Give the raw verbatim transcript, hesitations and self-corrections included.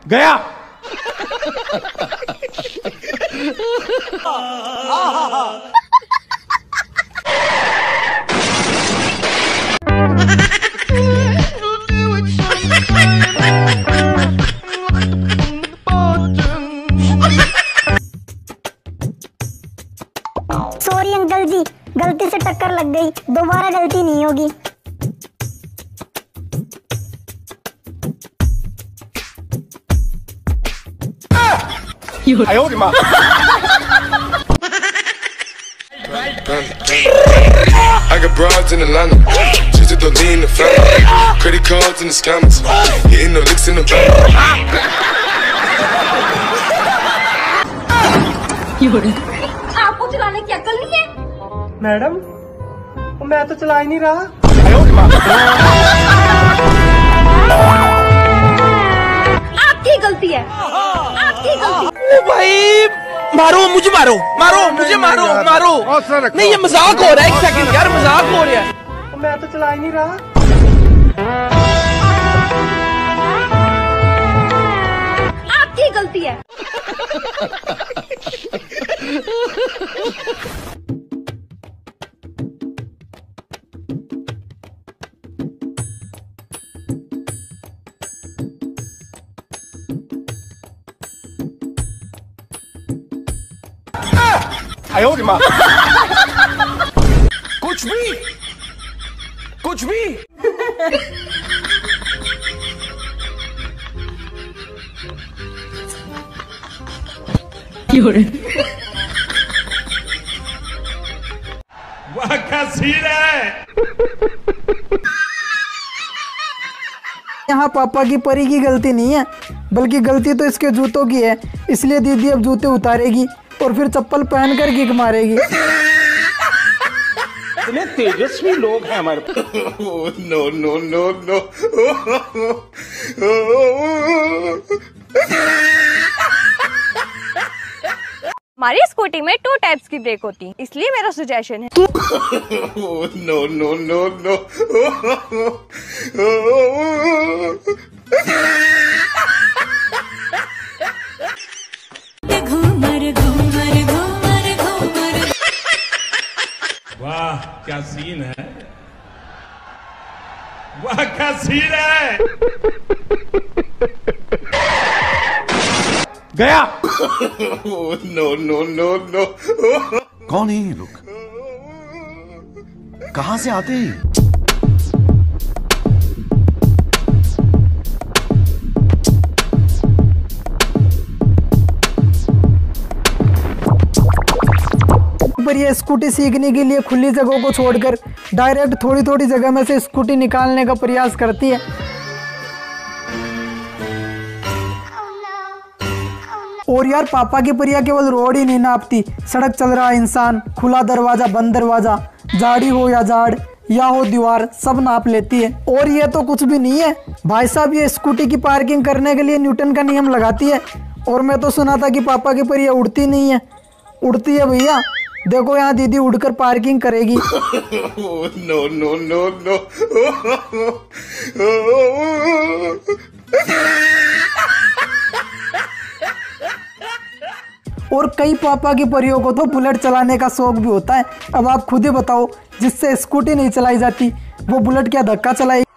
गया। Sorry uncle जी, गलती से टक्कर लग गई, दोबारा गलती नहीं होगी। आयो रे माँ। I got broads in Atlanta, just to lean in the family, credit cards in the scammers, hitting the licks in the van. आपको चलाने की अक्ल नहीं है? मैडम, मैं तो चला ही नहीं रहा। आयो रे माँ। आपकी गलती है, आपकी गलती। ओ भाई, मारो मुझे, मारो मारो मुझे, मारो मारो। नहीं, ये मजाक हो रहा है। एक सेकंड यार, मजाक हो रहा है। मैं तो चला ही नहीं रहा। आपकी गलती है। आयो रे माँ। कुछ भी कुछ भी वाह क्या सीन है। यहाँ पापा की परी की गलती नहीं है, बल्कि गलती तो इसके जूतों की है। इसलिए दीदी अब जूते उतारेगी और फिर चप्पल पहनकर किक मारेगी। इतने तेजस्वी लोग हैं हमारे। No, no, no, no. हमारी स्कूटी में टू टाइप्स की ब्रेक होती है, इसलिए मेरा सजेशन है। No, no, no, no. Ghoomar Ghoomar Ghoomar Ghoomar. वाह क्या सीन है। वाह क्या सीन है। गया। No, no, no, no. कौन है ये लोग? कहां से आते हैं? पर ये स्कूटी सीखने के लिए खुली जगहों को छोड़कर डायरेक्ट थोड़ी थोड़ी जगह में से स्कूटी निकालने का प्रयास करती है। और यार पापा की परिया केवल रोड ही नहीं नापती, सड़क चल रहा इंसान, खुला दरवाजा बंद दरवाजा, झाड़ी हो या झाड़ या हो दीवार, सब नाप लेती है। और ये तो कुछ भी नहीं है भाई साहब, ये स्कूटी की पार्किंग करने के लिए न्यूटन का नियम लगाती है। और मैं तो सुना था कि पापा की परिया उड़ती नहीं है। उड़ती है भैया, देखो यहाँ दीदी उड़कर पार्किंग करेगी। No, no, no, no. और कई पापा की परियों को तो बुलेट चलाने का शौक भी होता है। अब आप खुद ही बताओ, जिससे स्कूटी नहीं चलाई जाती वो बुलेट क्या धक्का चलाएगी।